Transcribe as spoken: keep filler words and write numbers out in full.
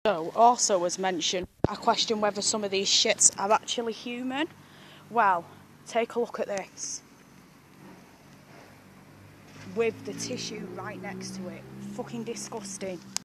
So, also was mentioned, I question whether some of these shits are actually human. Well, take a look at this. With the tissue right next to it. Fucking disgusting.